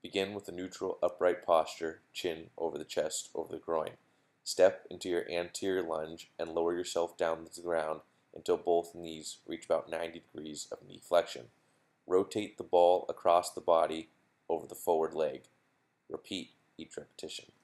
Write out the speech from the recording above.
Begin with a neutral upright posture, chin over the chest, over the groin. Step into your anterior lunge and lower yourself down to the ground until both knees reach about 90 degrees of knee flexion. Rotate the ball across the body over the forward leg. Repeat each repetition.